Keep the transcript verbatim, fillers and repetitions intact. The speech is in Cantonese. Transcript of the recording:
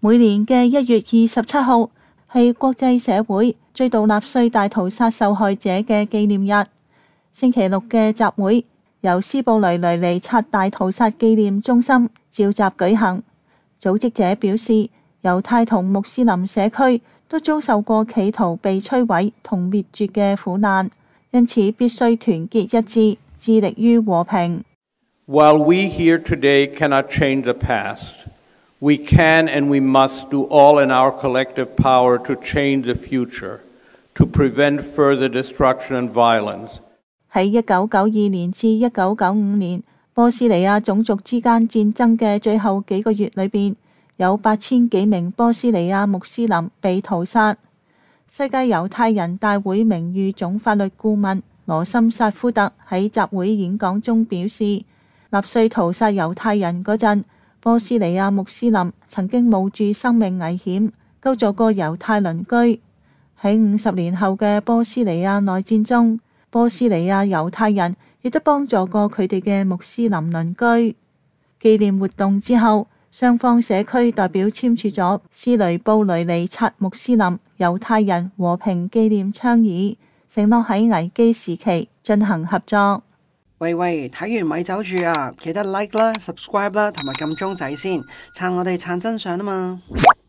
每年嘅一月二十七號係國際社會追悼納粹大屠殺受害者嘅紀念日。星期六嘅集會由斯布雷雷尼察大屠殺紀念中心召集舉行。組織者表示，猶太同穆斯林社區都遭受過企圖被摧毀同滅絕嘅苦難，因此必須團結一致，致力於和平。 While we here today cannot change the past, we can and we must do all in our collective power to change the future, to prevent further destruction and violence. 喺一九九二年至一九九五年，波斯尼亞種族之間戰爭嘅最後幾個月裏邊，有八千幾名波斯尼亞穆斯林被屠殺。世界猶太人大會名譽總法律顧問羅森薩夫特喺集會演講中表示，納粹屠殺猶太人嗰陣，波斯尼亞穆斯林曾經冒住生命危險救助過猶太鄰居。喺五十年後嘅波斯尼亞內戰中，波斯尼亞猶太人亦都幫助過佢哋嘅穆斯林鄰居。紀念活動之後，雙方社區代表簽署咗斯雷布雷尼察穆斯林猶太人和平紀念倡議，承諾喺危機時期進行合作。 喂喂，睇完咪走住啊！記得 like 啦、subscribe 啦，同埋撳鐘仔先，撐我哋撐真相啊嘛〜